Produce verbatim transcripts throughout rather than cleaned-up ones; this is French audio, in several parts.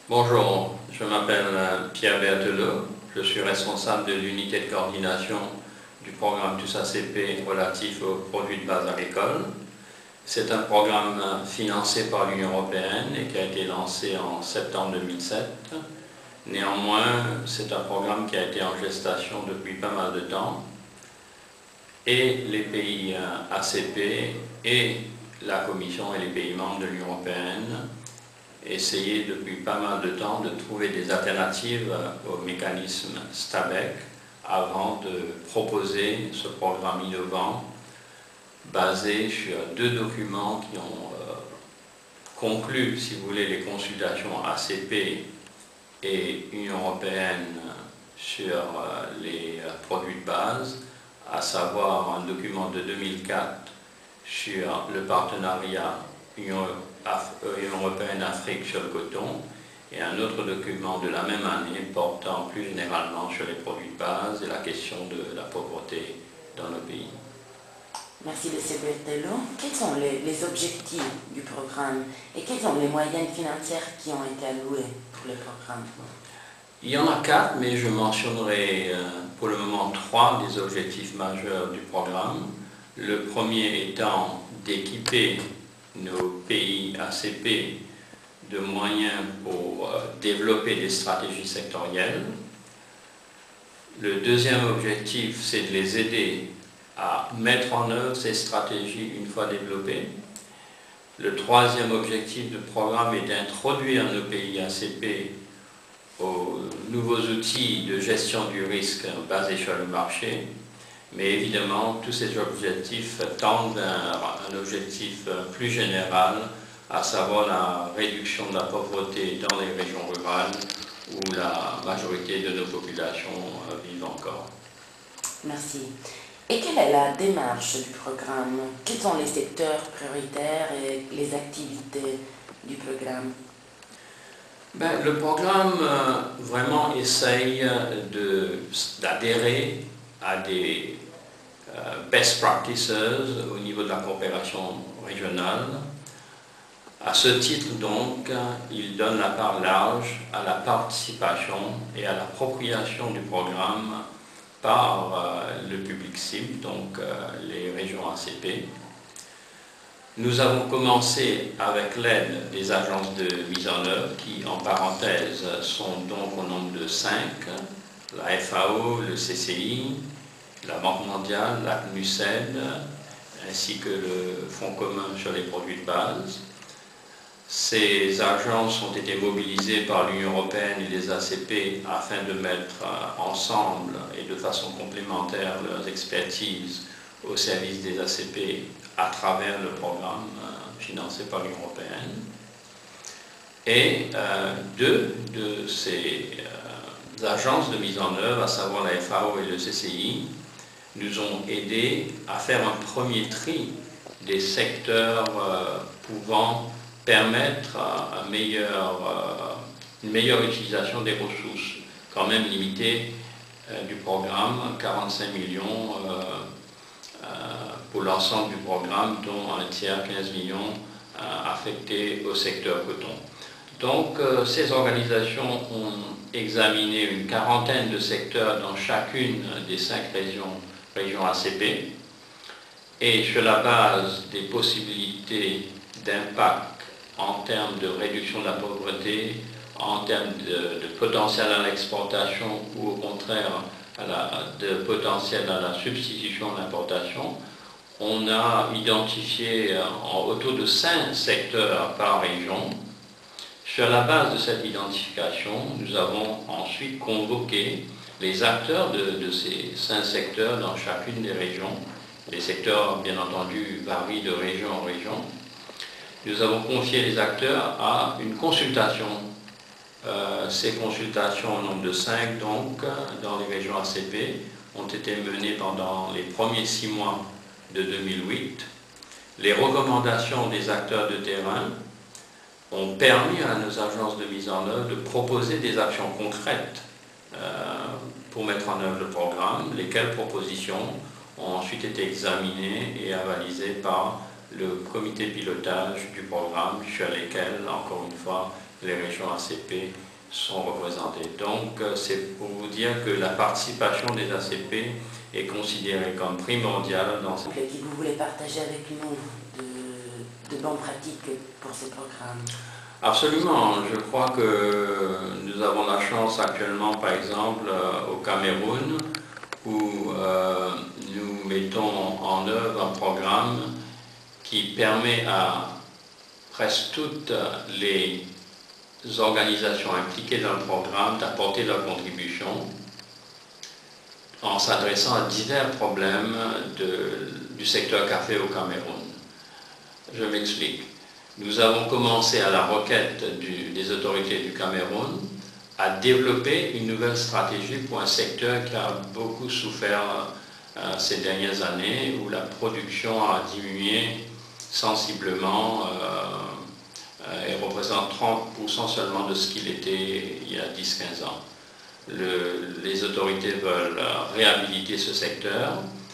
Bonjour, je m'appelle Pierre Berthelot, je suis responsable de l'unité de coordination du programme Tous A C P relatif aux produits de base agricoles. C'est un programme financé par l'Union européenne et qui a été lancé en septembre deux mille sept. Néanmoins, c'est un programme qui a été en gestation depuis pas mal de temps et les pays A C P et la Commission et les pays membres de l'Union européenne essayer depuis pas mal de temps de trouver des alternatives au mécanisme STABEC avant de proposer ce programme innovant basé sur deux documents qui ont euh, conclu, si vous voulez, les consultations A C P et Union européenne sur euh, les euh, produits de base, à savoir un document de deux mille quatre sur le partenariat Union Union européenne-Afrique sur le coton et un autre document de la même année portant plus généralement sur les produits de base et la question de la pauvreté dans nos pays. Merci M. Berthelot. Quels sont les, les objectifs du programme et quelles sont les moyennes financières qui ont été allouées pour le programme? Il y en a quatre, mais je mentionnerai pour le moment trois des objectifs majeurs du programme. Le premier étant d'équiper nos pays A C P de moyens pour euh, développer des stratégies sectorielles. Le deuxième objectif, c'est de les aider à mettre en œuvre ces stratégies une fois développées. Le troisième objectif du programme est d'introduire nos pays A C P aux nouveaux outils de gestion du risque basés sur le marché. Mais évidemment, tous ces objectifs tendent vers un objectif plus général, à savoir la réduction de la pauvreté dans les régions rurales où la majorité de nos populations vivent encore. Merci. Et quelle est la démarche du programme? Quels sont les secteurs prioritaires et les activités du programme? Ben, le programme euh, vraiment essaye d'adhérer à des euh, best practices au niveau de la coopération régionale. À ce titre, donc, il donne la part large à la participation et à l'appropriation du programme par euh, le public cible, donc euh, les régions A C P. Nous avons commencé avec l'aide des agences de mise en œuvre qui, en parenthèse, sont donc au nombre de cinq, la F A O, le C C I, la Banque mondiale, la C N U S E D, ainsi que le Fonds commun sur les produits de base. Ces agences ont été mobilisées par l'Union européenne et les A C P afin de mettre ensemble et de façon complémentaire leurs expertises au service des A C P à travers le programme financé par l'Union européenne. Et euh, deux de ces euh, agences de mise en œuvre, à savoir la F A O et le C C I, nous ont aidés à faire un premier tri des secteurs euh, pouvant permettre un meilleur, euh, une meilleure utilisation des ressources, quand même limitées euh, du programme, quarante-cinq millions euh, euh, pour l'ensemble du programme, dont un tiers, quinze millions, euh, affectés au secteur coton. Donc, euh, ces organisations ont examiné une quarantaine de secteurs dans chacune des cinq régions, régions A C P, et sur la base des possibilités d'impact en termes de réduction de la pauvreté, en termes de, de potentiel à l'exportation ou au contraire à la, de potentiel à la substitution à l'importation, on a identifié en, autour de cinq secteurs par région. Sur la base de cette identification, nous avons ensuite convoqué les acteurs de, de ces cinq secteurs dans chacune des régions. Les secteurs, bien entendu, varient de région en région. Nous avons confié les acteurs à une consultation. Euh, ces consultations, au nombre de cinq, donc, dans les régions A C P, ont été menées pendant les premiers six mois de deux mille huit. Les recommandations des acteurs de terrain ont permis à nos agences de mise en œuvre de proposer des actions concrètes euh, pour mettre en œuvre le programme, lesquelles propositions ont ensuite été examinées et avalisées par le comité pilotage du programme, sur lesquels, encore une fois, les régions A C P sont représentées. Donc c'est pour vous dire que la participation des A C P est considérée comme primordiale dans ce... Et vous voulez partager avec nous de, de bonnes pratiques pour ces programmes? Absolument. Je crois que nous avons la chance actuellement, par exemple, au Cameroun, où euh, nous mettons en œuvre un programme qui permet à presque toutes les organisations impliquées dans le programme d'apporter leur contribution en s'adressant à divers problèmes de, du secteur café au Cameroun. Je m'explique. Nous avons commencé à la requête du, des autorités du Cameroun à développer une nouvelle stratégie pour un secteur qui a beaucoup souffert euh, ces dernières années, où la production a diminué sensiblement euh, et représente trente pour cent seulement de ce qu'il était il y a dix à quinze ans. Le, les autorités veulent réhabiliter ce secteur.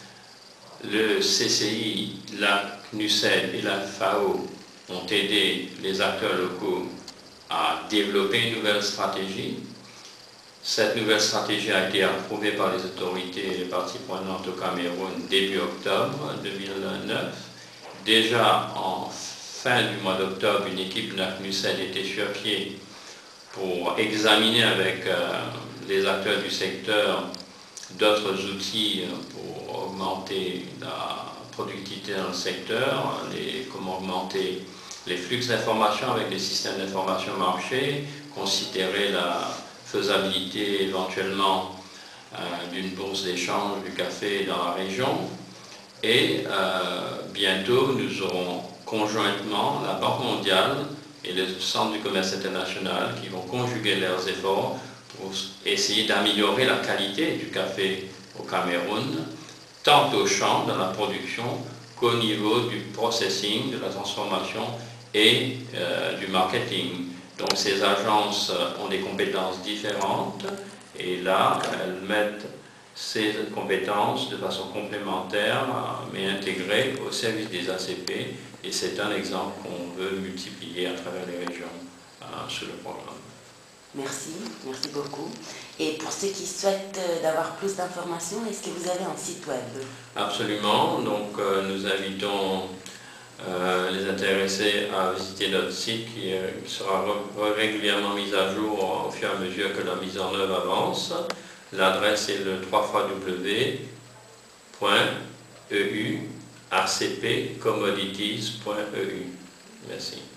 Le C C I, la C N U S E D et la F A O ont aidé les acteurs locaux à développer une nouvelle stratégie. Cette nouvelle stratégie a été approuvée par les autorités et les parties prenantes au Cameroun début octobre deux mille neuf. Déjà en fin du mois d'octobre, une équipe de la C N U S E D était sur pied pour examiner avec euh, les acteurs du secteur d'autres outils pour augmenter la productivité dans le secteur, les, comment augmenter les flux d'informations avec les systèmes d'information marché, considérer la faisabilité éventuellement euh, d'une bourse d'échange du café dans la région. Et euh, bientôt, nous aurons conjointement la Banque mondiale et le Centre du commerce international qui vont conjuguer leurs efforts pour essayer d'améliorer la qualité du café au Cameroun, tant au champ, dans la production, qu'au niveau du processing, de la transformation et euh, du marketing. Donc ces agences ont des compétences différentes et là, elles mettent ces compétences de façon complémentaire mais intégrées au service des A C P et c'est un exemple qu'on veut multiplier à travers les régions euh, sur le programme. Merci, merci beaucoup. Et pour ceux qui souhaitent d'avoir plus d'informations, est-ce que vous avez un site web? Absolument, donc euh, nous invitons euh, les intéressés à visiter notre site qui, euh, qui sera re régulièrement mis à jour au fur et à mesure que la mise en œuvre avance. L'adresse est le w w w point e u a c p commodities point e u. Merci.